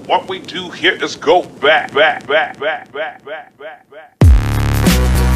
What we do here is go back, back, back, back, back, back, back, back.